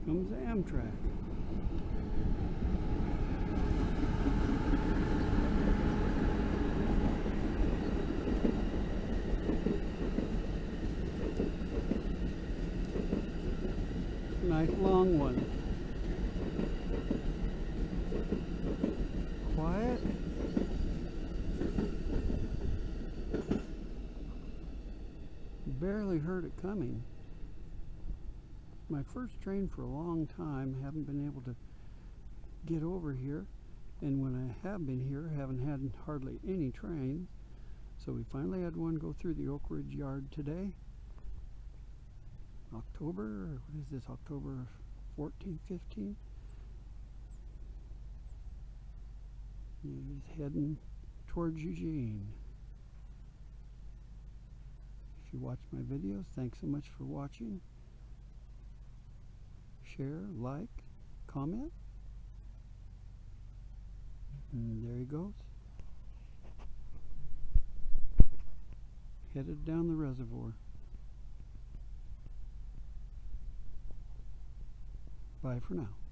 Comes Amtrak. Nice long one. Quiet. Barely heard it coming. My first train for a long time. Haven't been able to get over here, and when I have been here, haven't had hardly any trains. So we finally had one go through the Oak Ridge yard today. October, what is this, October 14th, 15th? He's heading towards Eugene. If you watch my videos, thanks so much for watching. Share, like, comment. And there he goes. Headed down the reservoir. Bye for now.